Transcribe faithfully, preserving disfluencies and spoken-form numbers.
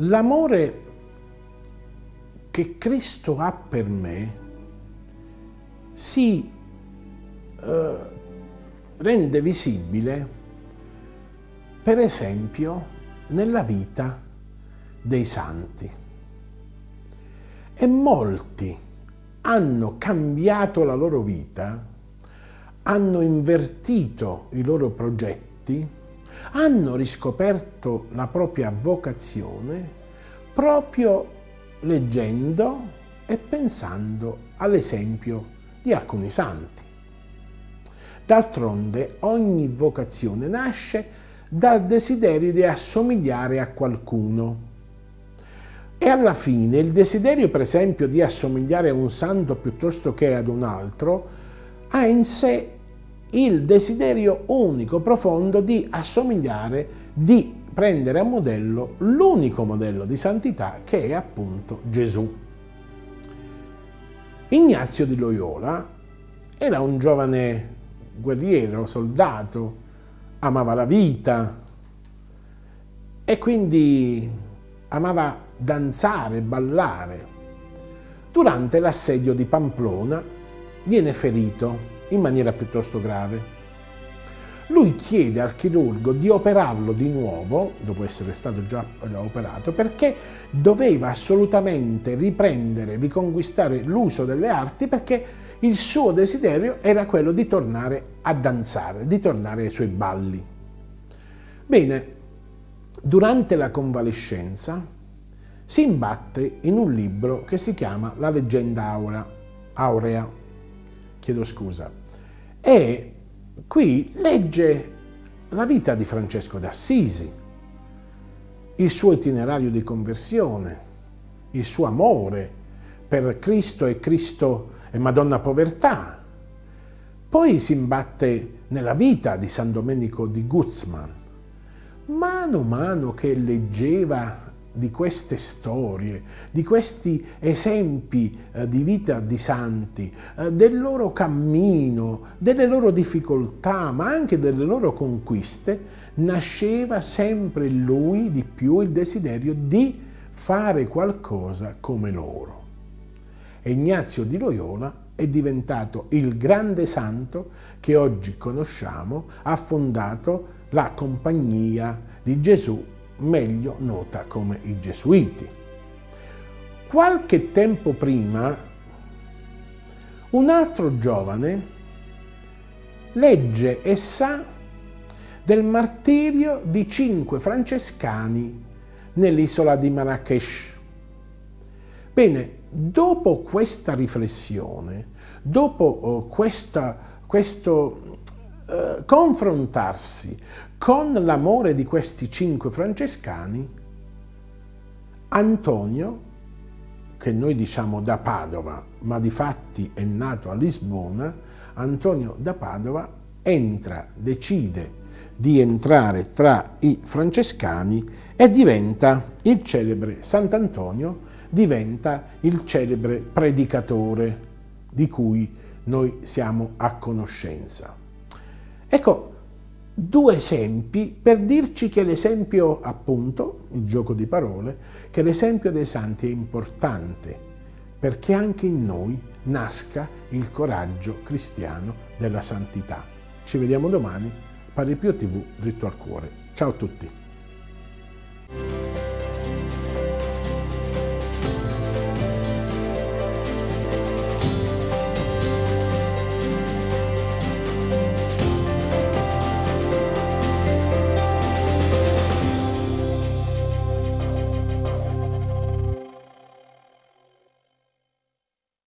L'amore che Cristo ha per me si eh, rende visibile, per esempio, nella vita dei santi. E molti hanno cambiato la loro vita, hanno invertito i loro progetti, hanno riscoperto la propria vocazione proprio leggendo e pensando all'esempio di alcuni santi. D'altronde ogni vocazione nasce dal desiderio di assomigliare a qualcuno. E alla fine il desiderio, per esempio, di assomigliare a un santo piuttosto che ad un altro, ha in sé il desiderio unico, profondo, di assomigliare, di prendere a modello l'unico modello di santità che è appunto Gesù. Ignazio di Loyola era un giovane guerriero, soldato, amava la vita e quindi amava danzare, ballare. Durante l'assedio di Pamplona viene ferito in maniera piuttosto grave. Lui chiede al chirurgo di operarlo di nuovo, dopo essere stato già operato, perché doveva assolutamente riprendere, riconquistare l'uso delle arti, perché il suo desiderio era quello di tornare a danzare, di tornare ai suoi balli. Bene, durante la convalescenza si imbatte in un libro che si chiama La leggenda aurea, aurea, chiedo scusa, e qui legge la vita di Francesco d'Assisi, il suo itinerario di conversione, il suo amore per Cristo e Cristo e Madonna Povertà. Poi si imbatte nella vita di San Domenico di Guzman. Mano a mano che leggeva di queste storie, di questi esempi eh, di vita di santi, eh, del loro cammino, delle loro difficoltà, ma anche delle loro conquiste, nasceva sempre in lui di più il desiderio di fare qualcosa come loro. E Ignazio di Loyola è diventato il grande santo che oggi conosciamo, ha fondato la Compagnia di Gesù, meglio nota come i Gesuiti. Qualche tempo prima, un altro giovane legge e sa del martirio di cinque francescani nell'isola di Marrakech. Bene, dopo questa riflessione, dopo questa, questo eh, confrontarsi con l'amore di questi cinque francescani, Antonio, che noi diciamo da Padova, ma di fatti è nato a Lisbona, Antonio da Padova entra, decide di entrare tra i francescani e diventa il celebre Sant'Antonio, diventa il celebre predicatore di cui noi siamo a conoscenza. Ecco, due esempi per dirci che l'esempio, appunto, il gioco di parole, che l'esempio dei santi è importante perché anche in noi nasca il coraggio cristiano della santità. Ci vediamo domani, Padre Pio tivù, dritto al cuore. Ciao a tutti.